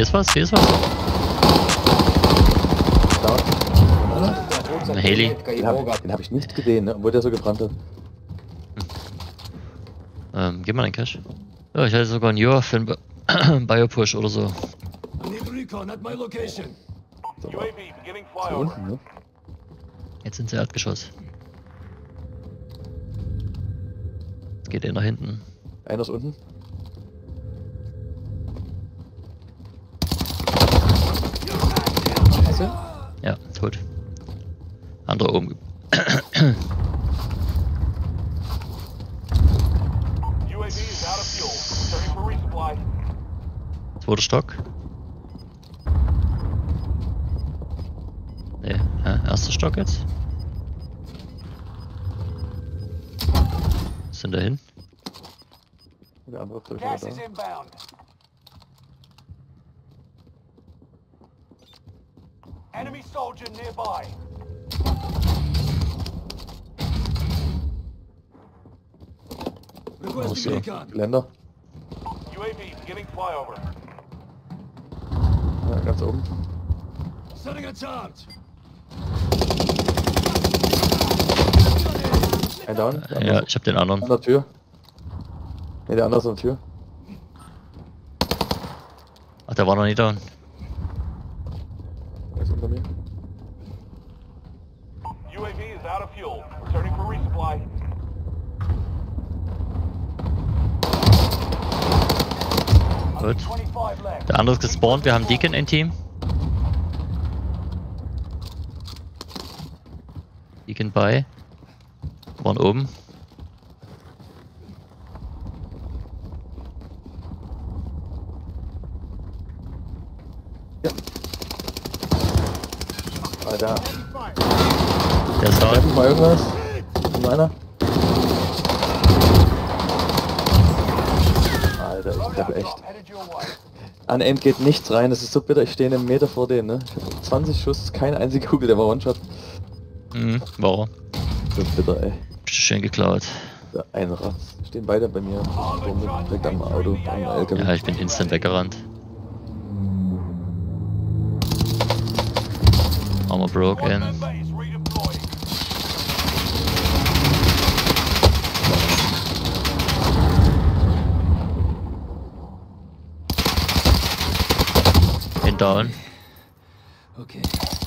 ist was, hier ist was. Da. Ein Heli. Den hab ich nicht gesehen, ne? Obwohl der so gebrannt hat. Gib mal den Cash. Ja, ich hätte sogar einen Joa für einen Biopush oder so. So, hier unten, ne? Jetzt sind sie Erdgeschoss. Jetzt geht er nach hinten. Einer ist unten. Hast du? Ja, tot. Andere oben. Zweiter Stock. Nee, erster Stock jetzt. Was sind da hin? Der andere ist Gas da. is inbound. Enemy soldier nearby. So. Geländer. UAV beginning flyover. Ja, ganz oben. Setting a charge. Ein down. Der andere Ja, ist ich hab den anderen. an der Tür. Ne, der andere ist an der Tür. Ach, der war noch nicht down. Der ist unter mir. UAV is out of fuel. Returning for resupply. Gut. 25 left. Der andere ist gespawnt, wir haben Deacon im Team. Deacon bei. Waren oben. Ja. Alter. Der ist Treff down. ich mal irgendwas? Meiner? Alter, ich treffe echt. Headed your way. An End geht nichts rein, das ist so bitter, ich stehe einen Meter vor denen, ne? Ich hab 20 Schuss, keine einzige Kugel, der war One-Shot. War er. So bitter, ey. Schön geklaut. Da ein Ratz. Stehen beide bei mir. Direkt am Auto, am LKW. Ja, ich bin instant weggerannt. Armor broke One in. member is redeploying. In down. Okay.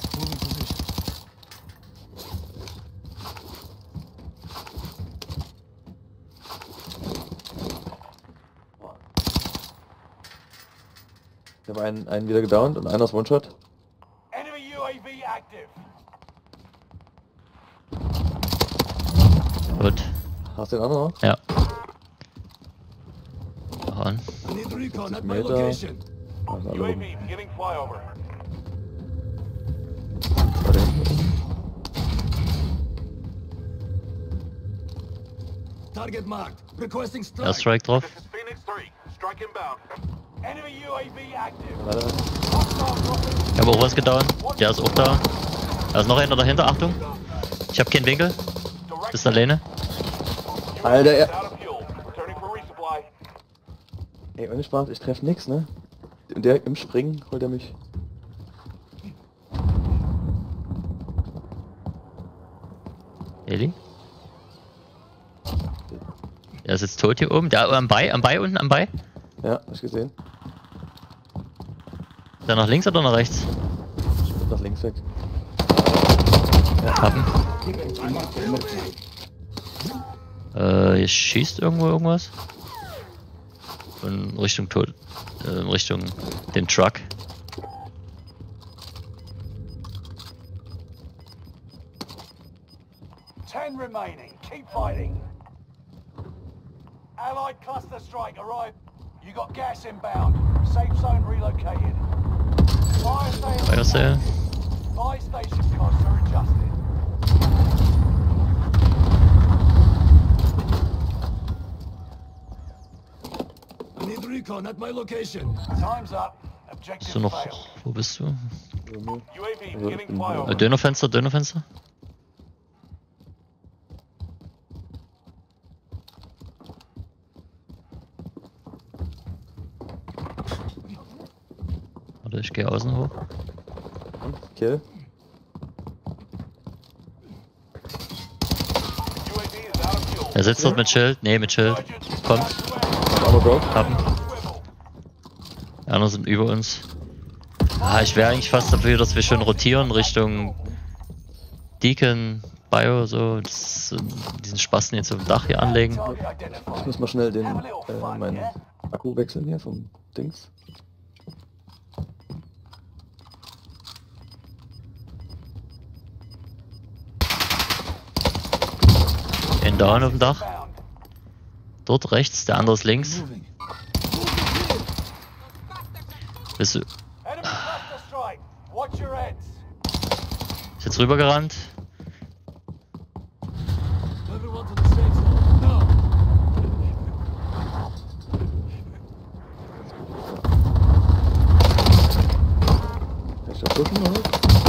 Ich habe einen wieder gedownt und einer ist One-Shot. Enemy UAV active. Gut. Hast du den anderen noch? Ja. Noch an. I need recon at my Meter. location. Also alle UAV oben. beginning flyover. Bei den- Target marked. Requesting strike. Airstrike drauf. This is Phoenix 3. Strike inbound. Enemy UAV active. Warte. Hostile dropping. Ich habe auch was gedauert. Der ist auch da. Da ist noch einer dahinter. Achtung. Ich habe keinen Winkel. Direct Bist alleine. Alter, is ja. out of fuel. Returning for resupply. Ey, ohne Spaß, ich treffe nix, ne? Und der im Springen holt er mich. Eli? Der ist jetzt tot hier oben. Der am Bei unten, am Bei. Ja, hab ich gesehen. Ist der nach links oder nach rechts? Ich bin nach links weg. Haben. Hier schießt irgendwo irgendwas. In Richtung Tod. Richtung den Truck. Ten remaining. Keep fighting. Allied cluster strike arrived. You got gas inbound. Safe zone relocated. Fire Fire sale. Fire station costs are adjusted. I need recon at my location. Time's up. Bist Objective du noch. failed. Wo bist du? UAV Also, beginning in- flyover. Dönerfenster, Dönerfenster. Warte, ich gehe außen hoch. Kill. UAV is out of fuel. Er sitzt dort mit Schild. Nee, mit Schild. Kommt. Armor broke. Hab ihn. Die anderen sind über uns. Ah, ich wäre eigentlich fast dafür, dass wir schon rotieren Richtung Deacon, Bio, so. Diesen Spasten jetzt auf dem Dach hier anlegen. Target identified. Ich muss mal schnell den, Have a little fun, meinen yeah? Akku wechseln hier vom Dings. In down auf dem Dach. Found. Dort rechts, der andere ist links. Bist du. Enemy cluster strike. Watch your heads. Ist jetzt rübergerannt. Ist der pushen oder?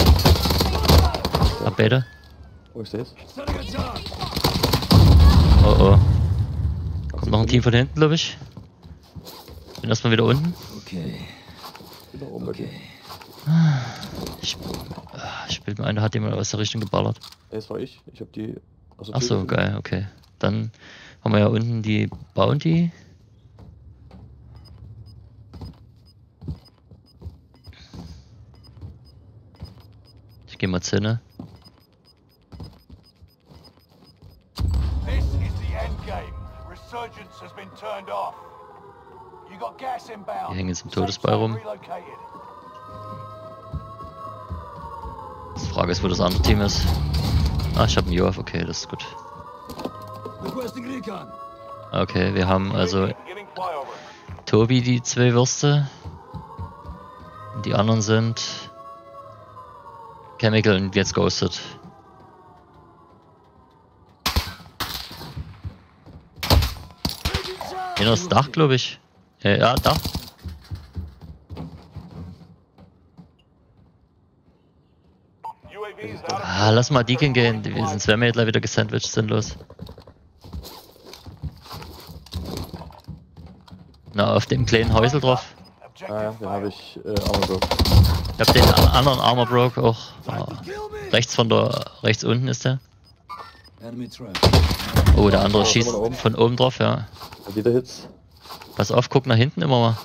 Ab beide. Oh, ich seh's. Oh oh. Kommt noch ein Team von hinten, glaube ich. Bin erstmal wieder unten. Okay. Bin da oben bei dir. Ich bilde mir ein, da hat jemand aus der Richtung geballert. Ey, das war ich. Ich hab die. aus der Ach Tür so, gesehen. geil, okay. Dann haben wir ja unten die Bounty. Ich gehe mal Zinne. This is the end game. Resurgence has been turned off. You got gas inbound. Die hängen jetzt im Safe Todesball zone rum. relocated. Die Frage ist, wo das andere Team ist. Ah, ich habe einen UAV, okay, das ist gut. Okay, wir haben also Giving flyover. Tobi die 2 Würste. Und die anderen sind Chemical und jetzt Ghosted. Inneres Dach, glaube ich. Ja, Dach. UAV is out of Ah, lass mal Deacon gehen. Sonst werden wir jetzt gleich wieder gesandwiched, sinnlos. Na, auf dem kleinen Häusel drauf. objective Ah ja, den habe failed. ich Armor broke. Ich hab den anderen Armor Broke auch. Rechts rechts unten ist der. Enemy trap. Oh, der andere Oh, schießt sind wir da oben? von oben drauf, ja. Wieder Hits. Pass auf, guck nach hinten immer mal.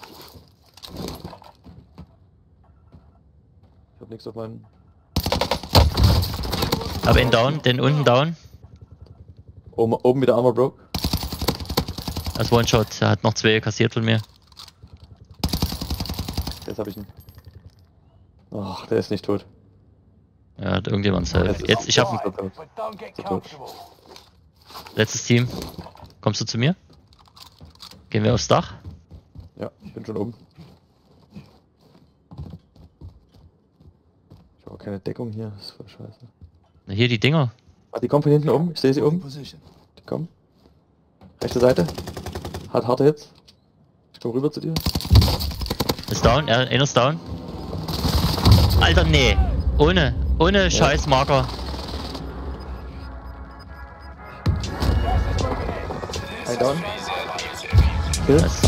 Ich hab nichts auf meinen. Aber ihn down, den unten down. Oben wieder Armor broke. Als One-Shot, er hat noch 2 kassiert von mir. Jetzt hab ich ihn. Ach, der ist nicht tot. Ja, hat irgendjemand safe. Jetzt, ich hab ein But don't get comfortable. letztes Team. Kommst du zu mir? Gehen wir aufs Dach? Ja, ich bin schon oben. Ich habe keine Deckung hier, das ist voll scheiße. Na, hier die Dinger. Ah, die kommen von hinten oben, ich sehe sie oben. Position. Die kommen. Rechte Seite. Hat harte Hits. Ich komm rüber zu dir. Ist down, einer ist down. Alter, nee. Ohne Scheißmarker. Ein down. Kill. Das